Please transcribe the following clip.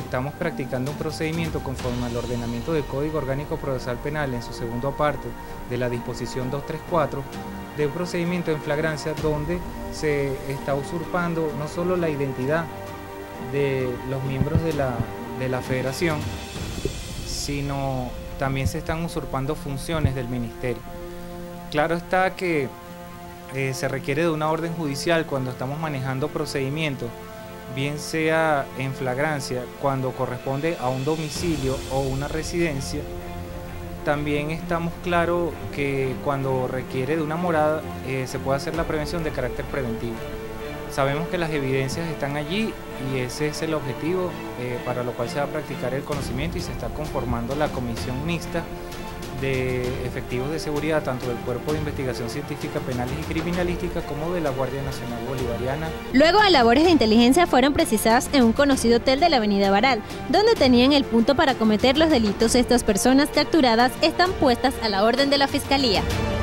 estamos practicando un procedimiento conforme al ordenamiento del Código Orgánico Procesal Penal en su segundo aparte de la disposición 234, de un procedimiento en flagrancia donde se está usurpando no solo la identidad de los miembros de la federación, sino también se están usurpando funciones del ministerio. Claro está que se requiere de una orden judicial cuando estamos manejando procedimientos, bien sea en flagrancia, cuando corresponde a un domicilio o una residencia. También estamos claros que cuando requiere de una morada se puede hacer la prevención de carácter preventivo. Sabemos que las evidencias están allí y ese es el objetivo para lo cual se va a practicar el conocimiento, y se está conformando la comisión mixta de efectivos de seguridad tanto del Cuerpo de Investigación Científica, Penales y Criminalística como de la Guardia Nacional Bolivariana. Luego, labores de inteligencia fueron precisadas en un conocido hotel de la avenida Baral, donde tenían el punto para cometer los delitos. Estas personas capturadas están puestas a la orden de la Fiscalía.